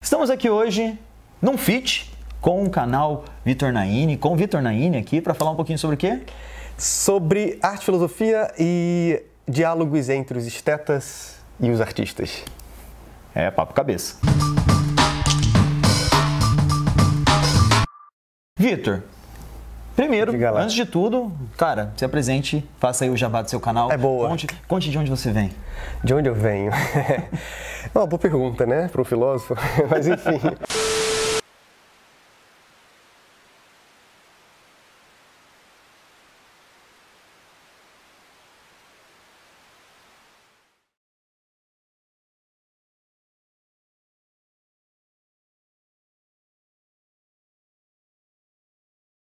Estamos aqui hoje num feat com o canal Vitor Naini, com o Vitor Naini aqui para falar um pouquinho sobre o quê? Sobre arte, filosofia e diálogos entre os estetas e os artistas. É, papo cabeça. Vitor, primeiro, antes de tudo, cara, se apresente, faça aí o jabá do seu canal. É boa. Conte de onde você vem. De onde eu venho? É uma boa pergunta, né, para um filósofo, mas enfim.